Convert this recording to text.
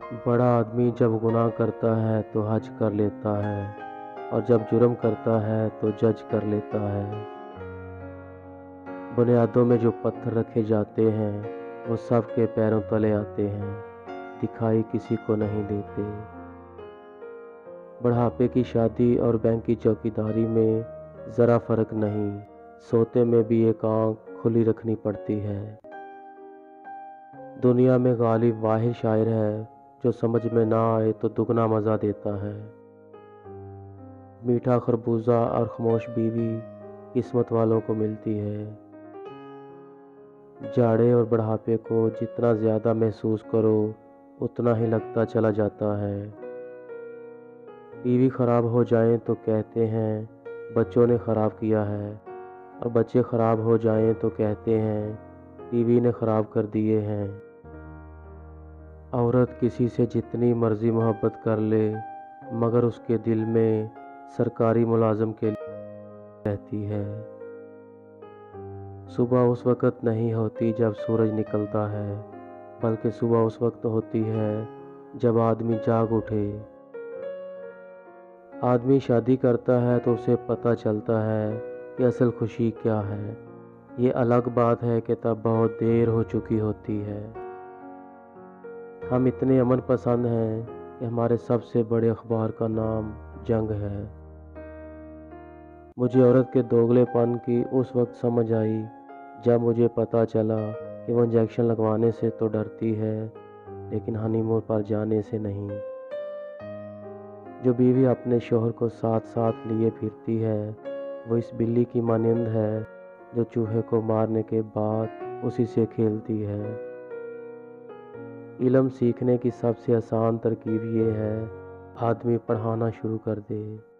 बड़ा आदमी जब गुनाह करता है तो हज कर लेता है और जब जुर्म करता है तो जज कर लेता है। बुनियादों में जो पत्थर रखे जाते हैं वो सब के पैरों तले आते हैं, दिखाई किसी को नहीं देते। बुढ़ापे की शादी और बैंक की चौकीदारी में ज़रा फ़र्क नहीं, सोते में भी एक आँख खुली रखनी पड़ती है। दुनिया में गालिब वाहिद शायर है जो समझ में ना आए तो दुगना मज़ा देता है। मीठा खरबूजा और खामोश बीवी किस्मत वालों को मिलती है। जाड़े और बुढ़ापे को जितना ज़्यादा महसूस करो उतना ही लगता चला जाता है। टीवी ख़राब हो जाएं तो कहते हैं बच्चों ने ख़राब किया है, और बच्चे ख़राब हो जाएं तो कहते हैं टीवी ने ख़राब कर दिए हैं। औरत किसी से जितनी मर्ज़ी मोहब्बत कर ले मगर उसके दिल में सरकारी मुलाजिम के लिए रहती है। सुबह उस वक़्त नहीं होती जब सूरज निकलता है, बल्कि सुबह उस वक्त होती है जब आदमी जाग उठे। आदमी शादी करता है तो उसे पता चलता है कि असल खुशी क्या है। ये अलग बात है कि तब बहुत देर हो चुकी होती है। हम इतने अमन पसंद हैं कि हमारे सबसे बड़े अखबार का नाम जंग है। मुझे औरत के दोगलेपन की उस वक्त समझ आई जब मुझे पता चला कि वो इंजेक्शन लगवाने से तो डरती है लेकिन हनीमून पर जाने से नहीं। जो बीवी अपने शोहर को साथ साथ लिए फिरती है वो इस बिल्ली की मानंद है जो चूहे को मारने के बाद उसी से खेलती है। इल्म सीखने की सबसे आसान तरकीब ये है, आदमी पढ़ाना शुरू कर दे।